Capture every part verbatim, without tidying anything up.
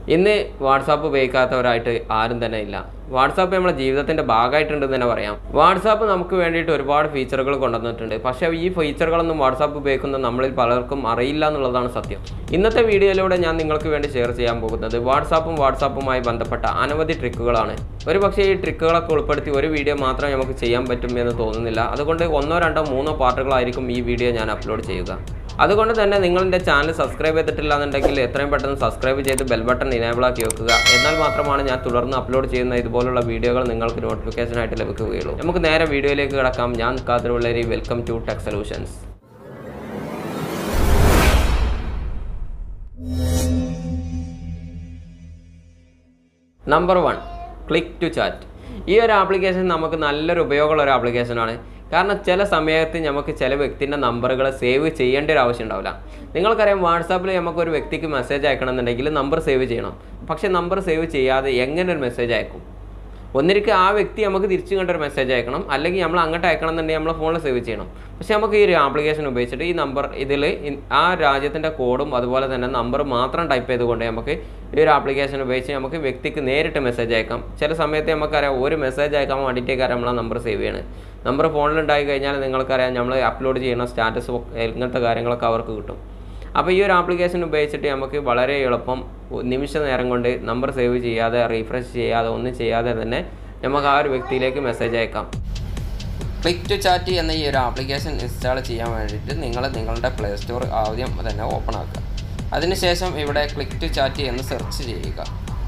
ഇന്ന് വാട്സാപ്പ് ഉപയോഗിക്കാത്തവരായിട്ട് ആരും തന്നെ ഇല്ല. വാട്സാപ്പ് നമ്മുടെ ജീവിതത്തിൻ്റെ ഭാഗമായിട്ടുണ്ടെന്ന് തന്നെ പറയാം. വാട്സാപ്പ് നമുക്ക് വേണ്ടിയിട്ട് ഒരുപാട് ഫീച്ചറുകൾ കൊണ്ടുവന്നിട്ടുണ്ട്. പക്ഷേ ഈ ഫീച്ചറുകളൊന്നും വാട്സാപ്പ് ഉപയോഗിക്കുന്ന നമ്മളിൽ പലർക്കും അറിയില്ല എന്നുള്ളതാണ് സത്യം. ഇന്നത്തെ വീഡിയോയിലൂടെ ഞാൻ നിങ്ങൾക്ക് വേണ്ടി ഷെയർ ചെയ്യാൻ പോകുന്നത് വാട്സാപ്പും വാട്സാപ്പുമായി ബന്ധപ്പെട്ട അനവധി ട്രിക്കുകളാണ്. ഒരു പക്ഷേ ഈ ട്രിക്കുകളൊക്കെ ഉൾപ്പെടുത്തി ഒരു വീഡിയോ മാത്രം നമുക്ക് ചെയ്യാൻ പറ്റും എന്ന് തോന്നുന്നില്ല. അതുകൊണ്ട് ഒന്നോ രണ്ടോ മൂന്നോ പാർട്ടുകളായിരിക്കും ഈ വീഡിയോ ഞാൻ അപ്ലോഡ് ചെയ്യുക. അതുകൊണ്ട് തന്നെ നിങ്ങളുടെ ചാനൽ സബ്സ്ക്രൈബ് ചെയ്തിട്ടില്ല എന്നുണ്ടെങ്കിൽ എത്രയും പെട്ടെന്ന് സബ്സ്ക്രൈബ് ചെയ്ത് ബെൽ ബട്ടൺ ഇനേബിൾ ആക്കി വെക്കുക. എന്നാൽ മാത്രമാണ് ഞാൻ തുടർന്ന് അപ്ലോഡ് ചെയ്യുന്ന ഇതുപോലുള്ള വീഡിയോകൾ നിങ്ങൾക്ക് നോട്ടിഫിക്കേഷനായിട്ട് ലഭിക്കുകയുള്ളൂ. നമുക്ക് നേരെ വീഡിയോയിലേക്ക് കിടക്കാം. ഞാൻ Khader Valleri. Welcome to tech solutions. Number one, click to chat. ഈ ഒരു ആപ്ലിക്കേഷൻ നമുക്ക് നല്ലൊരു ഉപയോഗമുള്ള ഒരു ആപ്ലിക്കേഷനാണ്. കാരണം ചില സമയത്ത് നമുക്ക് ചില വ്യക്തിൻ്റെ നമ്പറുകൾ സേവ് ചെയ്യേണ്ട ഒരു ആവശ്യം ഉണ്ടാവില്ല. നിങ്ങൾക്കറിയാം, വാട്സാപ്പിൽ നമുക്ക് ഒരു വ്യക്തിക്ക് മെസ്സേജ് അയക്കണം എന്നുണ്ടെങ്കിൽ നമ്പർ സേവ് ചെയ്യണം. പക്ഷേ നമ്പർ സേവ് ചെയ്യാതെ എങ്ങനെ ഒരു മെസ്സേജ് അയക്കും? ഒന്നിരിക്കും ആ വ്യക്തി നമുക്ക് തിരിച്ചു കണ്ടൊരു മെസ്സേജ് അയക്കണം, അല്ലെങ്കിൽ നമ്മൾ അങ്ങോട്ട് അയക്കണം എന്നുണ്ടെങ്കിൽ നമ്മളെ ഫോണിൽ സേവ് ചെയ്യണം. പക്ഷേ നമുക്ക് ഈ ഒരു ആപ്ലിക്കേഷൻ ഉപയോഗിച്ചിട്ട് ഈ നമ്പർ ഇതിൽ ആ രാജ്യത്തിൻ്റെ കോഡും അതുപോലെ തന്നെ നമ്പർ മാത്രം ടൈപ്പ് ചെയ്തുകൊണ്ട് നമുക്ക് ഈ ഒരു ആപ്ലിക്കേഷൻ ഉപയോഗിച്ച് നമുക്ക് വ്യക്തിക്ക് നേരിട്ട് മെസ്സേജ് അയക്കാം. ചില സമയത്ത് നമുക്കറിയാം, ഒരു മെസ്സേജ് അയക്കാൻ വേണ്ടിയിട്ടേക്കാരം നമ്മൾ ആ നമ്പർ സേവ് ചെയ്യണം. നമ്പർ ഫോണിലുണ്ടായി കഴിഞ്ഞാൽ നിങ്ങൾക്കറിയാം, നമ്മൾ അപ്ലോഡ് ചെയ്യുന്ന സ്റ്റാറ്റസ് ഇങ്ങനത്തെ കാര്യങ്ങളൊക്കെ അവർക്ക് കിട്ടും. അപ്പോൾ ഈ ഒരു ആപ്ലിക്കേഷൻ ഉപയോഗിച്ചിട്ട് നമുക്ക് വളരെ എളുപ്പം നിമിഷ നേരം കൊണ്ട് നമ്പർ സേവ് ചെയ്യാതെ റീഫ്രഷ് ചെയ്യാതെ ഒന്നും ചെയ്യാതെ തന്നെ നമുക്ക് ആ ഒരു വ്യക്തിയിലേക്ക് മെസ്സേജ് അയക്കാം. ക്ലിക്ക് ടു ചാറ്റ് എന്ന ഈ ഒരു ആപ്ലിക്കേഷൻ ഇൻസ്റ്റാൾ ചെയ്യാൻ വേണ്ടിയിട്ട് നിങ്ങൾ നിങ്ങളുടെ പ്ലേ സ്റ്റോർ ആദ്യം തന്നെ ഓപ്പൺ ആക്കുക. അതിനുശേഷം ഇവിടെ ക്ലിക്ക് ടു ചാറ്റ് എന്ന് സെർച്ച് ചെയ്യുക.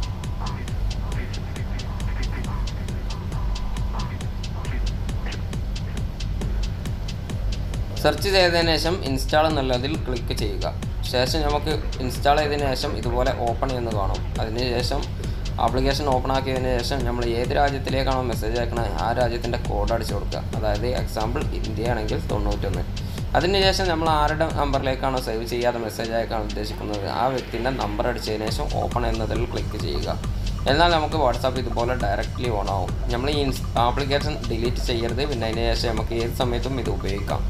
സെർച്ച് ചെയ്തതിന് ശേഷം ഇൻസ്റ്റാൾ എന്നുള്ളതിൽ ക്ലിക്ക് ചെയ്യുക. ശേഷം നമുക്ക് ഇൻസ്റ്റാൾ ചെയ്തതിന് ശേഷം ഇതുപോലെ ഓപ്പൺ എന്ന് കാണും. അതിന് ശേഷം ആപ്ലിക്കേഷൻ ഓപ്പൺ ആക്കിയതിന് ശേഷം നമ്മൾ ഏത് രാജ്യത്തിലേക്കാണോ മെസ്സേജ് അയക്കണത് ആ രാജ്യത്തിൻ്റെ കോഡ് അടിച്ചു കൊടുക്കുക. അതായത് എക്സാമ്പിൾ ഇന്ത്യ ആണെങ്കിൽ തൊണ്ണൂറ്റൊന്ന്. അതിനുശേഷം നമ്മൾ ആരുടെ നമ്പറിലേക്കാണോ സേവ് ചെയ്യാതെ മെസ്സേജ് അയക്കാൻ ഉദ്ദേശിക്കുന്നത് ആ വ്യക്തിൻ്റെ നമ്പർ അടിച്ചതിന് ശേഷം ഓപ്പൺ എന്നതിൽ ക്ലിക്ക് ചെയ്യുക. എന്നാൽ നമുക്ക് വാട്സാപ്പ് ഇതുപോലെ ഡയറക്റ്റ്ലി ഓൺ ആവും. നമ്മൾ ഈ ആപ്ലിക്കേഷൻ ഡിലീറ്റ് ചെയ്യരുത്. പിന്നെ അതിന് ശേഷം നമുക്ക് ഏത് സമയത്തും ഇത് ഉപയോഗിക്കാം.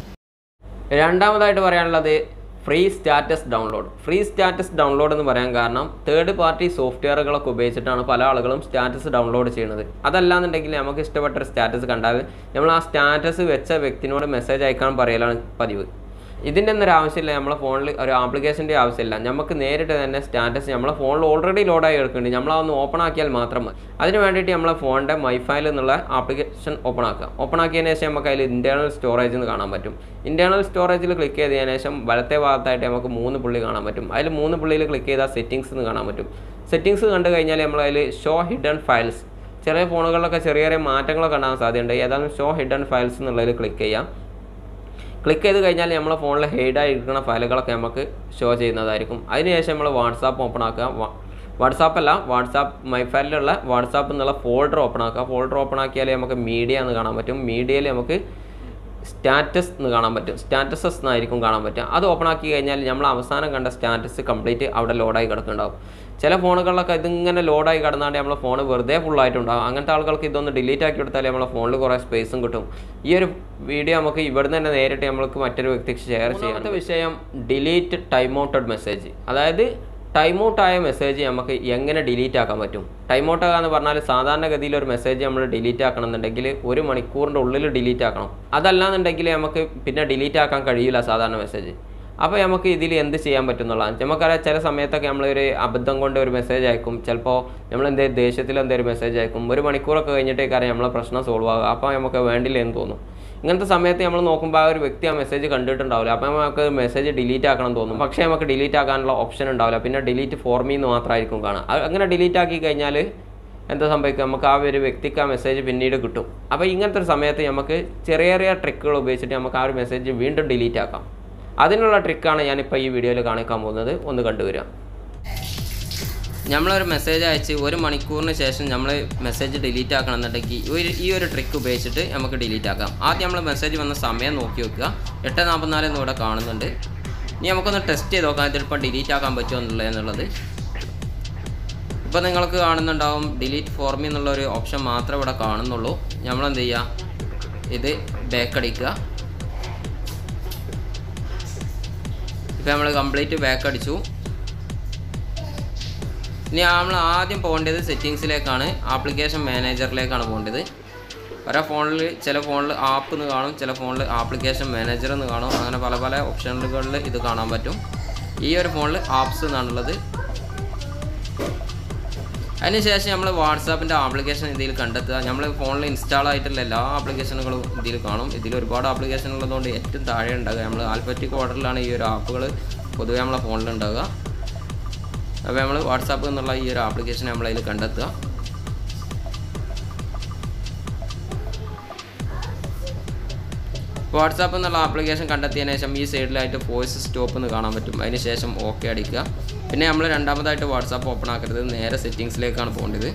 രണ്ടാമതായിട്ട് പറയാനുള്ളത് free status download. Free status download എന്ന് പറയാൻ കാരണം തേർഡ് പാർട്ടി സോഫ്റ്റ്വെയറുകളൊക്കെ ഉപയോഗിച്ചിട്ടാണ് പല ആളുകളും സ്റ്റാറ്റസ് ഡൗൺലോഡ് ചെയ്യുന്നത്. അതല്ലാന്നുണ്ടെങ്കിൽ നമുക്ക് ഇഷ്ടപ്പെട്ട ഒരു സ്റ്റാറ്റസ് കണ്ടാൽ നമ്മൾ ആ സ്റ്റാറ്റസ് വെച്ച വ്യക്തിനോട് മെസ്സേജ് അയക്കാൻ പറയലാണ് പതിവ്. ഇതിൻ്റെ ഒന്നും ഒരു ആവശ്യമില്ല. നമ്മളെ ഫോണിൽ ഒരു ആപ്ലിക്കേഷൻ്റെ ആവശ്യമില്ല. നമുക്ക് നേരിട്ട് തന്നെ സ്റ്റാറ്റസ് നമ്മളെ ഫോണിൽ ഓൾറെഡി ലോഡായി എടുക്കുന്നുണ്ട്. നമ്മളതൊന്ന് ഓപ്പൺ ആക്കിയാൽ മാത്രം മതി. അതിന് വേണ്ടിയിട്ട് നമ്മളെ ഫോണിൻ്റെ മൈഫൈൽ എന്നുള്ള ആപ്ലിക്കേഷൻ ഓപ്പൺ ആക്കുക. ഓപ്പൺ ആക്കിയതിന് ശേഷം നമുക്ക് അതിൽ ഇൻറ്റേർണൽ സ്റ്റോറേജ് എന്ന് കാണാൻ പറ്റും. ഇൻറ്റേർണൽ സ്റ്റോറേജിൽ ക്ലിക്ക് ചെയ്തതിന് ശേഷം വലത്തെ ഭാഗത്തായിട്ട് നമുക്ക് മൂന്ന് പുള്ളി കാണാൻ പറ്റും. അതിൽ മൂന്ന് പുള്ളിയിൽ ക്ലിക്ക് ചെയ്താൽ സെറ്റിങ്സ് എന്ന് കാണാൻ പറ്റും. സെറ്റിങ്സ് കണ്ടു കഴിഞ്ഞാൽ നമ്മൾ അതിൽ ഷോ ഹിഡൻ ഫയൽസ്, ചെറിയ ഫോണുകളിലൊക്കെ ചെറിയ ചെറിയ മാറ്റങ്ങളൊക്കെ ഉണ്ടാകാൻ സാധ്യതയുണ്ട്. ഏതായാലും ഷോ ഹിഡൻ ഫയൽസ് എന്നുള്ളതിൽ ക്ലിക്ക് ചെയ്യാം. ക്ലിക്ക് ചെയ്ത് കഴിഞ്ഞാൽ നമ്മളെ ഫോണിൽ ഹൈഡായിരിക്കുന്ന ഫയലുകളൊക്കെ നമുക്ക് ഷോ ചെയ്യുന്നതായിരിക്കും. അതിനുശേഷം നമ്മൾ വാട്സാപ്പ് ഓപ്പൺ ആക്കുക. വാട്സാപ്പ് അല്ല, വാട്സാപ്പ് മൈ ഫയലിലുള്ള വാട്സാപ്പ് എന്നുള്ള ഫോൾഡർ ഓപ്പൺ ആക്കുക. ഫോൾഡർ ഓപ്പൺ ആക്കിയാൽ നമുക്ക് മീഡിയ എന്ന് കാണാൻ പറ്റും. മീഡിയയിൽ നമുക്ക് സ്റ്റാറ്റസ് എന്ന് കാണാൻ പറ്റും. സ്റ്റാറ്റസസ് എന്നായിരിക്കും കാണാൻ പറ്റുക. അത് ഓപ്പൺ ആക്കി കഴിഞ്ഞാൽ നമ്മൾ അവസാനം കണ്ട സ്റ്റാറ്റസ് കംപ്ലീറ്റ് അവിടെ ലോഡായി കിടക്കുന്നുണ്ടാവും. ചില ഫോണുകളിലൊക്കെ ഇതിങ്ങനെ ലോഡായി കിടന്നാണ്ട് നമ്മളെ ഫോൺ വെറുതെ ഫുള്ളായിട്ടുണ്ടാകും. അങ്ങനത്തെ ആളുകൾക്ക് ഇതൊന്ന് ഡിലീറ്റ് ആക്കി കൊടുത്താൽ നമ്മളെ ഫോണിൽ കുറേ സ്പേസും കിട്ടും. ഈ ഒരു വീഡിയോ നമുക്ക് ഇവിടെ തന്നെ നേരിട്ട് നമ്മൾക്ക് മറ്റൊരു വ്യക്തിക്ക് ഷെയർ ചെയ്യാം. അടുത്ത വിഷയം ഡിലീറ്റ് ടൈം ഔട്ടഡ് മെസ്സേജ്. അതായത് ടൈം ഔട്ടായ മെസ്സേജ് നമുക്ക് എങ്ങനെ ഡിലീറ്റ് ആക്കാൻ പറ്റും? ടൈം ഔട്ട് ആകാന്ന് പറഞ്ഞാൽ സാധാരണഗതിയിൽ ഒരു മെസ്സേജ് നമ്മൾ ഡിലീറ്റ് ആക്കണം എന്നുണ്ടെങ്കിൽ ഒരു മണിക്കൂറിൻ്റെ ഉള്ളിൽ ഡിലീറ്റ് ആക്കണം. അതല്ലാന്നുണ്ടെങ്കിൽ നമുക്ക് പിന്നെ ഡിലീറ്റ് ആക്കാൻ കഴിയില്ല സാധാരണ മെസ്സേജ്. അപ്പോൾ നമുക്ക് ഇതിൽ എന്ത് ചെയ്യാൻ പറ്റും എന്നുള്ളതാണ്. നമുക്കറിയാം, ചില സമയത്തൊക്കെ നമ്മളൊരു അബദ്ധം കൊണ്ട് ഒരു മെസ്സേജ് അയക്കും. ചിലപ്പോൾ നമ്മൾ എന്തെങ്കിലും ദേഷ്യത്തിൽ എന്തെങ്കിലും മെസ്സേജ് അയക്കും. ഒരു മണിക്കൂറൊക്കെ കഴിഞ്ഞിട്ടേക്കാരം നമ്മളെ പ്രശ്നം സോൾവ് ആകുക. അപ്പോൾ നമുക്ക് വേണ്ടില്ല എന്ന് തോന്നും. ഇങ്ങനത്തെ സമയത്ത് നമ്മൾ നോക്കുമ്പോൾ ആ ഒരു വ്യക്തി ആ മെസ്സേജ് കണ്ടിട്ടുണ്ടാവില്ല. അപ്പോൾ നമുക്ക് മെസ്സേജ് ഡിലീറ്റ് ആക്കണം തോന്നും. പക്ഷേ നമുക്ക് ഡിലീറ്റ് ആക്കാനുള്ള ഓപ്ഷൻ ഉണ്ടാവില്ല. പിന്നെ ഡിലീറ്റ് ഫോർ മീ എന്ന് മാത്രമായിരിക്കും കാണാം. അങ്ങനെ ഡിലീറ്റ് ആക്കി കഴിഞ്ഞാൽ എന്താ സംഭവിക്കുക? നമുക്ക് ആ ഒരു വ്യക്തിക്ക് ആ മെസ്സേജ് പിന്നീട് കിട്ടും. അപ്പോൾ ഇങ്ങനത്തെ ഒരു സമയത്ത് നമുക്ക് ചെറിയ ചെറിയ ട്രിക്കുകൾ ഉപയോഗിച്ചിട്ട് നമുക്ക് ആ ഒരു മെസ്സേജ് വീണ്ടും ഡിലീറ്റ് ആക്കാം. അതിനുള്ള ട്രിക്കാണ് ഞാനിപ്പോൾ ഈ വീഡിയോയിൽ കാണിക്കാൻ പോകുന്നത്. ഒന്ന് കണ്ടുവരിക. നമ്മളൊരു മെസ്സേജ് അയച്ച് ഒരു മണിക്കൂറിന് ശേഷം നമ്മൾ മെസ്സേജ് ഡിലീറ്റ് ആക്കണം എന്നുണ്ടെങ്കിൽ ഒരു ഈ ഒരു ട്രിക്ക് ഉപയോഗിച്ചിട്ട് നമുക്ക് ഡിലീറ്റ് ആക്കാം. ആദ്യം നമ്മൾ മെസ്സേജ് വന്ന സമയം നോക്കി വെക്കുക. എട്ട് നാൽപ്പത്തിനാല് എന്നിവിടെ കാണുന്നുണ്ട്. ഇനി നമുക്കൊന്ന് ടെസ്റ്റ് ചെയ്ത് നോക്കാം ഇതിലിപ്പോൾ ഡിലീറ്റ് ആക്കാൻ പറ്റുമോ എന്നുള്ളത് എന്നുള്ളത്. ഇപ്പോൾ നിങ്ങൾക്ക് കാണുന്നുണ്ടാവും ഡിലീറ്റ് ഫോർ മീ എന്നുള്ളൊരു ഓപ്ഷൻ മാത്രമേ ഇവിടെ കാണുന്നുള്ളൂ. നമ്മളെന്ത് ചെയ്യുക, ഇത് ബാക്ക് അടിക്കുക. ഇപ്പോൾ നമ്മൾ കംപ്ലീറ്റ് ബാക്ക് അടിച്ചു. ഇനി നമ്മൾ ആദ്യം പോകേണ്ടത് സെറ്റിങ്സിലേക്കാണ്, ആപ്ലിക്കേഷൻ മാനേജറിലേക്കാണ് പോകേണ്ടത്. ഓരോ ഫോണിൽ ചില ഫോണിൽ ആപ്പ് എന്ന് കാണും, ചില ഫോണിൽ ആപ്ലിക്കേഷൻ മാനേജർ എന്ന് കാണും. അങ്ങനെ പല പല ഓപ്ഷനുകളിൽ ഇത് കാണാൻ പറ്റും. ഈ ഒരു ഫോണിൽ ആപ്സ് എന്നാണുള്ളത്. അതിനുശേഷം നമ്മൾ വാട്സാപ്പിൻ്റെ ആപ്ലിക്കേഷൻ ഇതിൽ കണ്ടെത്തുക. നമ്മൾ ഫോണിൽ ഇൻസ്റ്റാൾ ആയിട്ടുള്ള എല്ലാ ആപ്ലിക്കേഷനുകളും ഇതിൽ കാണും. ഇതിൽ ഒരുപാട് ആപ്ലിക്കേഷൻ ഉള്ളതുകൊണ്ട് ഏറ്റവും താഴെ ഉണ്ടാകുക. നമ്മൾ ആൽഫബറ്റിക് ഓർഡറിലാണ് ഈ ഒരു ആപ്പുകൾ പൊതുവേ നമ്മളെ ഫോണിൽ ഉണ്ടാകുക. അപ്പോൾ നമ്മൾ വാട്സാപ്പ് എന്നുള്ള ഈ ഒരു ആപ്ലിക്കേഷൻ നമ്മളതിൽ കണ്ടെത്തുക. വാട്സാപ്പ് എന്നുള്ള ആപ്ലിക്കേഷൻ കണ്ടെത്തിയതിനു ശേഷം ഈ സൈഡിലായിട്ട് വോയിസ് സ്റ്റോപ്പ് എന്ന് കാണാൻ പറ്റും. അതിന് ശേഷം ഓക്കെ അടിക്കുക. പിന്നെ നമ്മൾ രണ്ടാമതായിട്ട് വാട്സാപ്പ് ഓപ്പൺ ആക്കരുത്, നേരെ സെറ്റിങ്സിലേക്കാണ് പോകേണ്ടത്.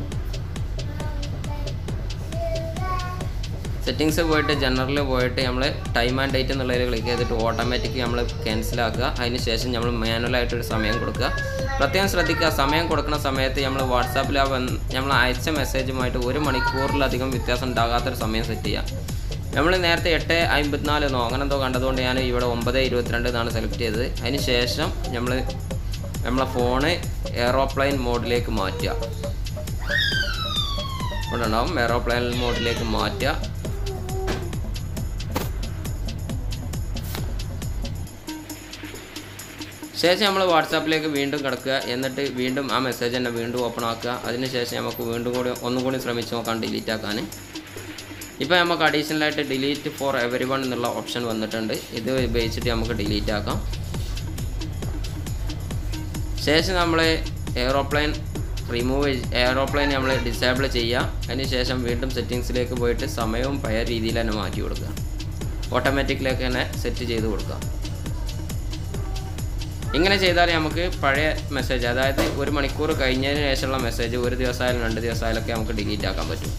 സെറ്റിങ്സ് പോയിട്ട് ജനറലിൽ പോയിട്ട് നമ്മൾ ടൈം ആൻഡ് ഡേറ്റ് എന്നുള്ളതിൽ ക്ലിക്ക് ചെയ്തിട്ട് ഓട്ടോമാറ്റിക് നമ്മൾ ക്യാൻസലാക്കുക. അതിന് ശേഷം നമ്മൾ മാനുവലായിട്ടൊരു സമയം കൊടുക്കുക. പ്രത്യേകം ശ്രദ്ധിക്കുക, സമയം കൊടുക്കുന്ന സമയത്ത് നമ്മൾ വാട്സാപ്പിൽ നമ്മൾ അയച്ച മെസ്സേജുമായിട്ട് ഒരു മണിക്കൂറിലധികം വ്യത്യാസം ഉണ്ടാകാത്തൊരു സമയം സെറ്റ് ചെയ്യുക. നമ്മൾ നേരത്തെ എട്ട് അമ്പത്തിനാലെന്നോ അങ്ങനെ എന്തോ കണ്ടതുകൊണ്ട് ഞാൻ ഇവിടെ ഒമ്പത് ഇരുപത്തിരണ്ട് എന്നാണ് സെലക്ട് ചെയ്തത്. അതിന് ശേഷം നമ്മൾ നമ്മളെ ഫോണ് എയറോപ്ലെയിൻ മോഡിലേക്ക് മാറ്റുക. ഇവിടെ ഉണ്ടാവും എയറോപ്ലെയിൻ മോഡിലേക്ക് മാറ്റുക. ശേഷം നമ്മൾ വാട്സാപ്പിലേക്ക് വീണ്ടും കിടക്കുക. എന്നിട്ട് വീണ്ടും ആ മെസ്സേജ് തന്നെ വീണ്ടും ഓപ്പൺ ആക്കുക. അതിന് ശേഷം നമുക്ക് വീണ്ടും കൂടി ഒന്നും കൂടി ശ്രമിച്ച് നോക്കാം ഡിലീറ്റ് ആക്കാൻ. ഇപ്പോൾ നമുക്ക് അഡീഷണലായിട്ട് ഡിലീറ്റ് ഫോർ എവരി വൺ എന്നുള്ള ഓപ്ഷൻ വന്നിട്ടുണ്ട്. ഇത് ഉപയോഗിച്ചിട്ട് നമുക്ക് ഡിലീറ്റ് ആക്കാം. ശേഷം നമ്മൾ എയറോപ്ലെയിൻ റിമൂവ് എയറോപ്ലെയിൻ നമ്മൾ ഡിസേബിൾ ചെയ്യുക. അതിന് ശേഷം വീണ്ടും സെറ്റിങ്സിലേക്ക് പോയിട്ട് സമയവും പഴയ രീതിയിൽ തന്നെ മാറ്റി കൊടുക്കുക. ഓട്ടോമാറ്റിക്കിലേക്ക് തന്നെ സെറ്റ് ചെയ്ത് കൊടുക്കുക. ഇങ്ങനെ ചെയ്താൽ നമുക്ക് പഴയ മെസ്സേജ്, അതായത് ഒരു മണിക്കൂർ കഴിഞ്ഞതിന് ശേഷമുള്ള മെസ്സേജ് ഒരു ദിവസമായാലും രണ്ട് ദിവസമായാലൊക്കെ നമുക്ക് ഡിലീറ്റ് ആക്കാൻ പറ്റും.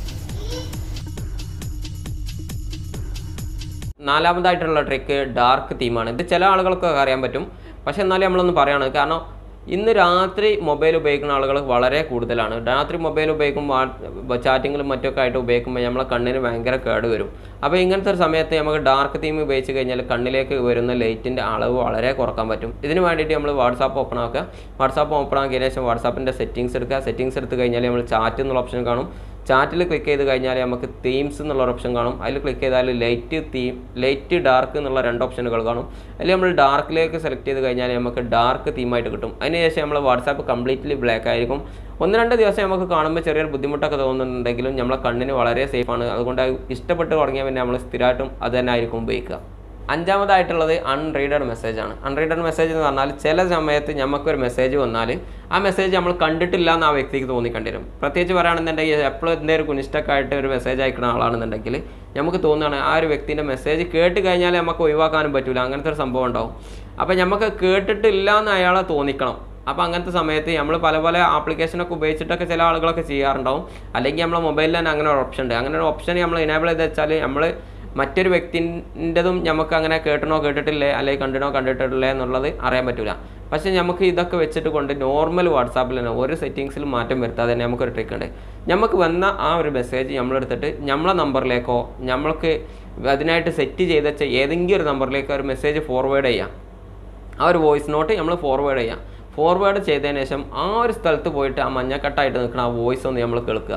നാലാമതായിട്ടുള്ള ട്രിക്ക് ഡാർക്ക് തീമാണ്. ഇത് ചില ആളുകൾക്കൊക്കെ അറിയാൻ പറ്റും, പക്ഷേ എന്നാലും നമ്മളൊന്ന് പറയാണ്. കാരണം ഇന്ന് രാത്രി മൊബൈൽ ഉപയോഗിക്കുന്ന ആളുകൾ വളരെ കൂടുതലാണ്. രാത്രി മൊബൈൽ ഉപയോഗിക്കുമ്പോൾ ചാറ്റിങ്ങിലും മറ്റൊക്കെ ആയിട്ട് ഉപയോഗിക്കുമ്പോൾ നമ്മളെ കണ്ണിന് ഭയങ്കര കേട് വരും. അപ്പോൾ ഇങ്ങനത്തെ ഒരു സമയത്ത് നമുക്ക് ഡാർക്ക് തീം ഉപയോഗിച്ച് കഴിഞ്ഞാൽ കണ്ണിലേക്ക് വരുന്ന ലൈറ്റിൻ്റെ അളവ് വളരെ കുറക്കാൻ പറ്റും. ഇതിന് വേണ്ടിയിട്ട് നമ്മൾ വാട്സാപ്പ് ഓപ്പൺ ആക്കുക. വാട്സാപ്പ് ഓപ്പൺ ആക്കിയതിന് ശേഷം വാട്സാപ്പിൻ്റെ സെറ്റിങ്സ് എടുക്കുക. സെറ്റിങ്സ് എടുത്ത് കഴിഞ്ഞാൽ നമ്മൾ ചാറ്റ് എന്നുള്ള ഓപ്ഷൻ കാണും. ചാറ്റിൽ ക്ലിക്ക് ചെയ്ത് കഴിഞ്ഞാൽ നമുക്ക് തീംസ് എന്നുള്ള ഓപ്ഷൻ കാണും. അതിൽ ക്ലിക്ക് ചെയ്താൽ ലൈറ്റ് തീം ലൈറ്റ് ഡാർക്ക് എന്നുള്ള രണ്ട് ഓപ്ഷനുകൾ കാണും. അതിൽ നമ്മൾ ഡാർക്കിലേക്ക് സെലക്ട് ചെയ്ത് കഴിഞ്ഞാൽ നമുക്ക് ഡാർക്ക് തീമായിട്ട് കിട്ടും. അതിനുശേഷം നമ്മൾ വാട്സാപ്പ് കംപ്ലീറ്റ്ലി ബ്ലാക്ക് ആയിരിക്കും. ഒന്ന് രണ്ട് ദിവസം നമുക്ക് കാണുമ്പോൾ ചെറിയൊരു ബുദ്ധിമുട്ടൊക്കെ തോന്നുന്നുണ്ടെങ്കിലും നമ്മളെ കണ്ണിന് വളരെ സേഫാണ്. അതുകൊണ്ട് ഇഷ്ടപ്പെട്ട് തുടങ്ങിയാൽ പിന്നെ നമ്മൾ സ്ഥിരമായിട്ടും അത് തന്നെ ആയിരിക്കും ഉപയോഗിക്കുക. അഞ്ചാമതായിട്ടുള്ളത് അൺറീഡഡ് മെസ്സേജാണ്. അൺറീഡഡ് മെസ്സേജ് എന്ന് പറഞ്ഞാൽ ചില സമയത്ത് നമുക്കൊരു മെസ്സേജ് വന്നാൽ ആ മെസ്സേജ് നമ്മൾ കണ്ടിട്ടില്ല എന്ന് ആ വ്യക്തിക്ക് തോന്നിക്കണ്ടിരും. പ്രത്യേകിച്ച് പറയുകയാണെന്നുണ്ടെങ്കിൽ എപ്പോഴും എന്തെങ്കിലും കുനിഷ്ടക്കായിട്ട് ഒരു മെസ്സേജ് അയക്കുന്ന ആളാണെന്നുണ്ടെങ്കിൽ നമുക്ക് തോന്നുകയാണ് ആ ഒരു വ്യക്തിൻ്റെ മെസ്സേജ് കേട്ട് കഴിഞ്ഞാൽ നമുക്ക് ഒഴിവാക്കാനും പറ്റില്ല. അങ്ങനത്തെ ഒരു സംഭവം ഉണ്ടാവും. അപ്പോൾ നമുക്ക് കേട്ടിട്ടില്ല എന്ന് അയാളെ തോന്നിക്കണം. അപ്പോൾ അങ്ങനത്തെ സമയത്ത് നമ്മൾ പല പല ആപ്ലിക്കേഷനൊക്കെ ഉപയോഗിച്ചിട്ടൊക്കെ ചില ആളുകളൊക്കെ ചെയ്യാറുണ്ടാവും. അല്ലെങ്കിൽ നമ്മളെ മൊബൈലിൽ തന്നെ അങ്ങനെ ഒരു ഓപ്ഷൻ ഉണ്ട്. അങ്ങനെ ഒരു ഓപ്ഷൻ നമ്മൾ എനേബിൾ ചെയ്ത് വെച്ചാൽ നമ്മൾ മറ്റൊരു വ്യക്തിൻ്റെതും നമുക്ക് അങ്ങനെ കേട്ടണോ കേട്ടിട്ടില്ലേ അല്ലെങ്കിൽ കണ്ടിനോ കണ്ടിട്ടില്ലേ എന്നുള്ളത് അറിയാൻ പറ്റില്ല. പക്ഷേ നമുക്ക് ഇതൊക്കെ വെച്ചിട്ട് കൊണ്ട് നോർമൽ വാട്സാപ്പിൽ തന്നെ ഒരു സെറ്റിങ്സിൽ മാറ്റം വരുത്താതെ തന്നെ നമുക്കൊരു ട്രിക്ക് ഉണ്ട്. നമുക്ക് വന്ന ആ ഒരു മെസ്സേജ് നമ്മളെടുത്തിട്ട് നമ്മളെ നമ്പറിലേക്കോ നമ്മൾക്ക് അതിനായിട്ട് സെറ്റ് ചെയ്ത് വെച്ച ഏതെങ്കിലും ഒരു നമ്പറിലേക്കോ ഒരു മെസ്സേജ് ഫോർവേഡ് ചെയ്യാം. ആ ഒരു വോയിസ് നോട്ട് നമ്മൾ ഫോർവേഡ് ചെയ്യാം. ഫോർവേഡ് ചെയ്തതിന് ശേഷം ആ ഒരു സ്ഥലത്ത് പോയിട്ട് ആ മഞ്ഞക്കട്ടായിട്ട് നിൽക്കുന്ന ആ വോയിസ് ഒന്ന് നമ്മൾ കേൾക്കുക.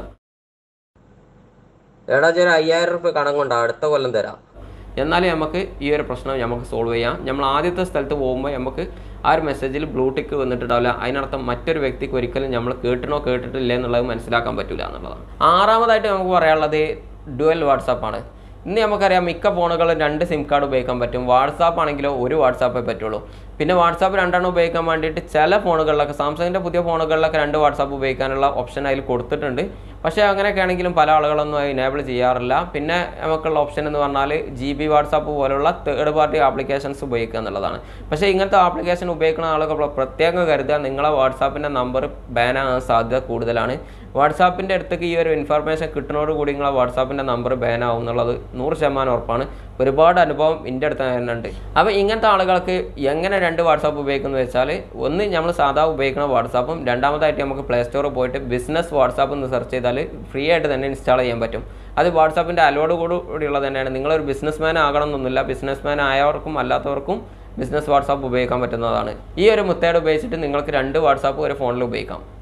എടാ ഒരു അയ്യായിരം റുപ്യ കടം കൊണ്ടാണ് അടുത്ത കൊല്ലം തരാം. എന്നാലും നമുക്ക് ഈ ഒരു പ്രശ്നം നമുക്ക് സോൾവ് ചെയ്യാം. നമ്മൾ ആദ്യത്തെ സ്ഥലത്ത് പോകുമ്പോൾ നമുക്ക് ആ ഒരു മെസ്സേജിൽ ബ്ലൂ ടിക്ക് വന്നിട്ടുണ്ടാവില്ല. അതിനർത്ഥം മറ്റൊരു വ്യക്തിക്ക് ഒരിക്കലും നമ്മൾ കേട്ടിനോ കേട്ടിട്ടില്ല എന്നുള്ളത് മനസ്സിലാക്കാൻ പറ്റില്ല എന്നുള്ളതാണ്. ആറാമതായിട്ട് നമുക്ക് പറയാനുള്ളത് ഡ്യുവൽ വാട്സാപ്പാണ്. ഇന്ന് നമുക്കറിയാം മിക്ക ഫോണുകളും രണ്ട് സിം കാർഡ് ഉപയോഗിക്കാൻ പറ്റും. വാട്സാപ്പ് ആണെങ്കിലോ ഒരു വാട്സാപ്പേ പറ്റുള്ളൂ. പിന്നെ വാട്സാപ്പ് രണ്ടെണ്ണം ഉപയോഗിക്കാൻ വേണ്ടിയിട്ട് ചില ഫോണുകളിലൊക്കെ സാംസങ്ങിൻ്റെ പുതിയ ഫോണുകളിലൊക്കെ രണ്ട് വാട്സാപ്പ് ഉപയോഗിക്കാനുള്ള ഓപ്ഷൻ അതിൽ കൊടുത്തിട്ടുണ്ട്. പക്ഷേ അങ്ങനെയൊക്കെ ആണെങ്കിലും പല ആളുകളൊന്നും അത് ഇനേബിൾ ചെയ്യാറില്ല. പിന്നെ നമുക്കുള്ള ഓപ്ഷൻ എന്ന് പറഞ്ഞാൽ ജി ബി വാട്സാപ്പ് പോലുള്ള തേർഡ് പാർട്ടി ആപ്ലിക്കേഷൻസ് ഉപയോഗിക്കുക എന്നുള്ളതാണ്. പക്ഷേ ഇങ്ങനത്തെ ആപ്ലിക്കേഷൻ ഉപയോഗിക്കുന്ന ആളുകൾ പ്രത്യേകം കരുതുക, നിങ്ങളെ വാട്സാപ്പിൻ്റെ നമ്പർ ബാൻ ആകാൻ സാധ്യത കൂടുതലാണ്. വാട്സാപ്പിൻ്റെ അടുത്തേക്ക് ഈ ഒരു ഇൻഫർമേഷൻ കിട്ടുന്നതോടുകൂടി നിങ്ങളെ വാട്സാപ്പിൻ്റെ നമ്പർ ബാൻ ആവും എന്നുള്ളത് നൂറ് ശതമാനം ഉറപ്പാണ്. ഒരുപാട് അനുഭവം എൻ്റെ അടുത്ത് തന്നെയുണ്ട്. അപ്പോൾ ഇങ്ങനത്തെ ആളുകൾക്ക് എങ്ങനെ രണ്ട് വാട്സാപ്പ് ഉപയോഗിക്കുന്നത് വെച്ചാൽ, ഒന്ന് നമ്മൾ സാധാ ഉപയോഗിക്കുന്ന വാട്സാപ്പും, രണ്ടാമതായിട്ട് നമുക്ക് പ്ലേ സ്റ്റോറിൽ പോയിട്ട് ബിസിനസ് വാട്സാപ്പ് എന്ന് സെർച്ച് ചെയ്താൽ ഫ്രീ ആയിട്ട് തന്നെ ഇൻസ്റ്റാൾ ചെയ്യാൻ പറ്റും. അത് വാട്സാപ്പിൻ്റെ അലോഡ് കൂടിയുള്ളത് തന്നെയാണ്. നിങ്ങളൊരു ബിസിനസ് മാൻ ആകണം എന്നൊന്നുമില്ല. ബിസിനസ് മാൻ ആയവർക്കും അല്ലാത്തവർക്കും ബിസിനസ് വാട്സാപ്പ് ഉപയോഗിക്കാൻ പറ്റുന്നതാണ്. ഈ ഒരു മെത്തേഡ് ഉപയോഗിച്ചിട്ട് നിങ്ങൾക്ക് രണ്ട് വാട്സാപ്പ് ഒരു ഫോണിൽ ഉപയോഗിക്കാം.